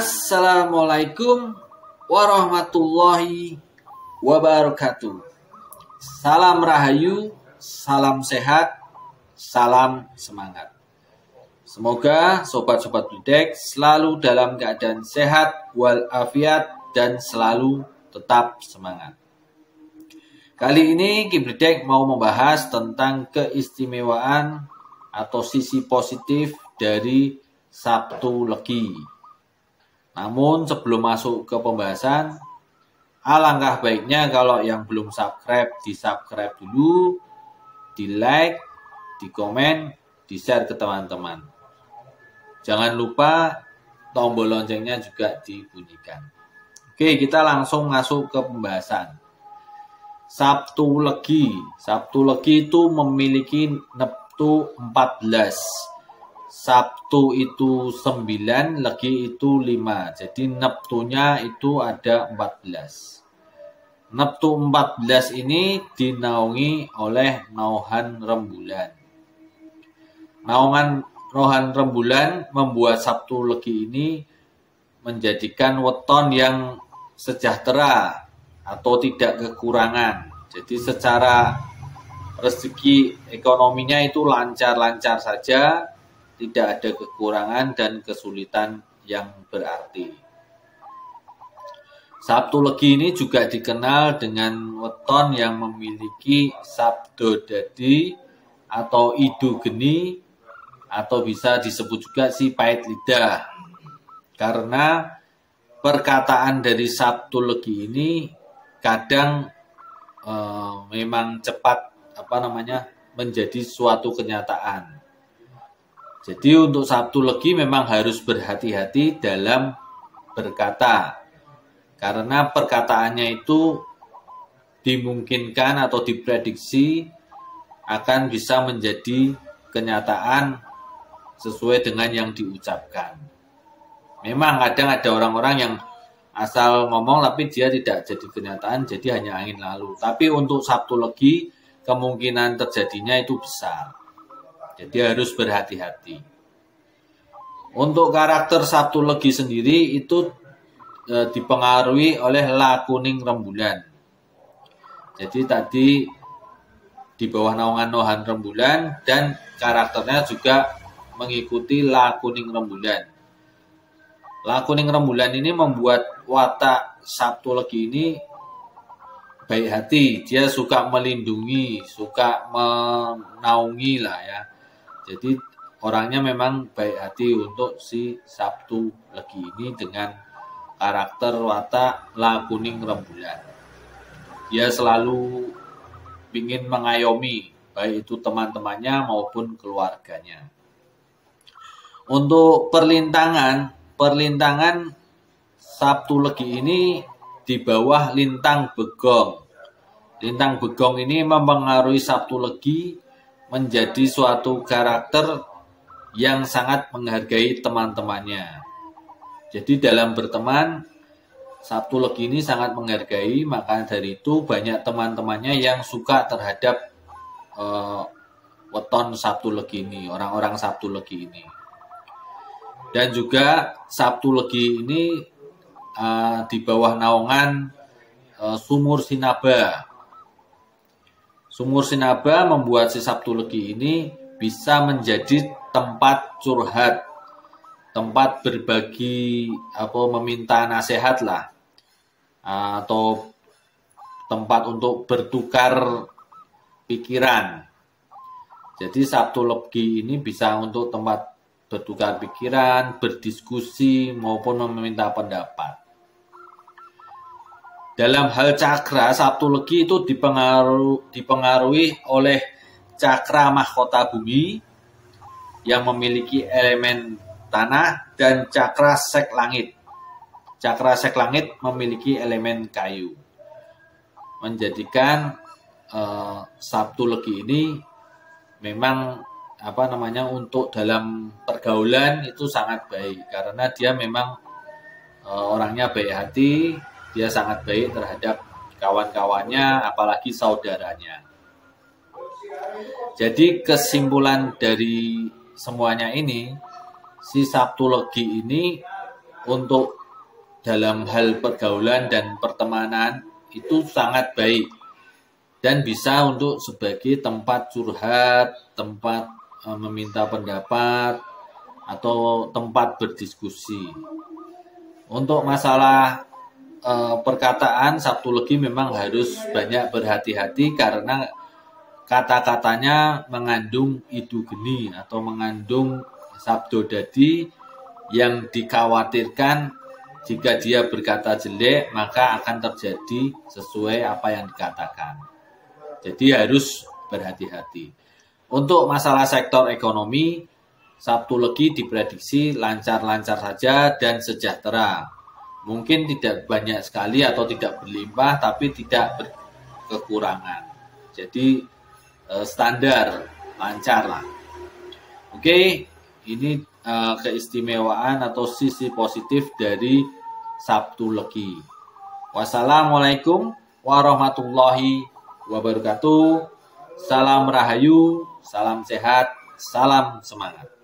Assalamualaikum warahmatullahi wabarakatuh. Salam rahayu, salam sehat, salam semangat. Semoga sobat-sobat Bledek selalu dalam keadaan sehat walafiat dan selalu tetap semangat. Kali ini Ki Bledek mau membahas tentang keistimewaan atau sisi positif dari Sabtu Legi. Namun sebelum masuk ke pembahasan, alangkah baiknya kalau yang belum subscribe, di-subscribe dulu, di-like, di-komen, di-share ke teman-teman. Jangan lupa tombol loncengnya juga dibunyikan. Oke, kita langsung masuk ke pembahasan. Sabtu Legi. Sabtu Legi itu memiliki neptu 14. Sabtu itu 9, Legi itu 5. Jadi neptunya itu ada 14. Neptu 14 ini dinaungi oleh nauhan rembulan. Nauhan rembulan membuat Sabtu Legi ini menjadikan weton yang sejahtera atau tidak kekurangan. Jadi secara rezeki ekonominya itu lancar-lancar saja, tidak ada kekurangan dan kesulitan yang berarti. Sabtu Legi ini juga dikenal dengan weton yang memiliki sabdo dadi atau idu geni atau bisa disebut juga si pahit lidah. Karena perkataan dari Sabtu Legi ini kadang memang cepat menjadi suatu kenyataan. Jadi untuk Sabtu Legi memang harus berhati-hati dalam berkata. Karena perkataannya itu dimungkinkan atau diprediksi akan bisa menjadi kenyataan sesuai dengan yang diucapkan. Memang kadang ada orang-orang yang asal ngomong tapi dia tidak jadi kenyataan, jadi hanya angin lalu. Tapi untuk Sabtu Legi kemungkinan terjadinya itu besar. Jadi harus berhati-hati. Untuk karakter Sabtu Legi sendiri itu dipengaruhi oleh La Kuning Rembulan. Jadi tadi di bawah naungan Nauhan Rembulan dan karakternya juga mengikuti La Kuning Rembulan. La Kuning Rembulan ini membuat watak Sabtu Legi ini baik hati. Dia suka melindungi, suka menaungi lah ya. Jadi orangnya memang baik hati untuk si Sabtu Legi ini dengan karakter watak La Kuning Rembulan. Dia selalu ingin mengayomi baik itu teman-temannya maupun keluarganya. Untuk perlintangan Sabtu Legi ini di bawah lintang begong. Lintang begong ini mempengaruhi Sabtu Legi menjadi suatu karakter yang sangat menghargai teman-temannya. Jadi dalam berteman, Sabtu Legi ini sangat menghargai, maka dari itu banyak teman-temannya yang suka terhadap weton Sabtu Legi ini, orang-orang Sabtu Legi ini. Dan juga Sabtu Legi ini di bawah naungan Sumur Sinaba. Sumur Sinaba membuat si Sabtu Legi ini bisa menjadi tempat curhat, tempat berbagi meminta nasihat lah, atau tempat untuk bertukar pikiran. Jadi Sabtu Legi ini bisa untuk tempat bertukar pikiran, berdiskusi maupun meminta pendapat. Dalam hal cakra, Sabtu Legi itu dipengaruhi oleh cakra mahkota bumi yang memiliki elemen tanah dan cakra sek langit. Cakra sek langit memiliki elemen kayu. Menjadikan Sabtu Legi ini memang untuk dalam pergaulan itu sangat baik karena dia memang orangnya baik hati. Dia sangat baik terhadap kawan-kawannya, apalagi saudaranya. Jadi kesimpulan dari semuanya ini, si Sabtu Legi ini untuk dalam hal pergaulan dan pertemanan itu sangat baik dan bisa untuk sebagai tempat curhat, tempat meminta pendapat, atau tempat berdiskusi. Untuk masalah perkataan, Sabtu Legi memang harus banyak berhati-hati karena kata-katanya mengandung idu geni atau mengandung sabdo dadi yang dikhawatirkan jika dia berkata jelek maka akan terjadi sesuai apa yang dikatakan. Jadi harus berhati-hati. Untuk masalah sektor ekonomi, Sabtu Legi diprediksi lancar-lancar saja dan sejahtera. Mungkin tidak banyak sekali atau tidak berlimpah, tapi tidak berkekurangan. Jadi standar, lancar lah. Oke, ini keistimewaan atau sisi positif dari Sabtu Legi. Wassalamualaikum warahmatullahi wabarakatuh. Salam rahayu, salam sehat, salam semangat.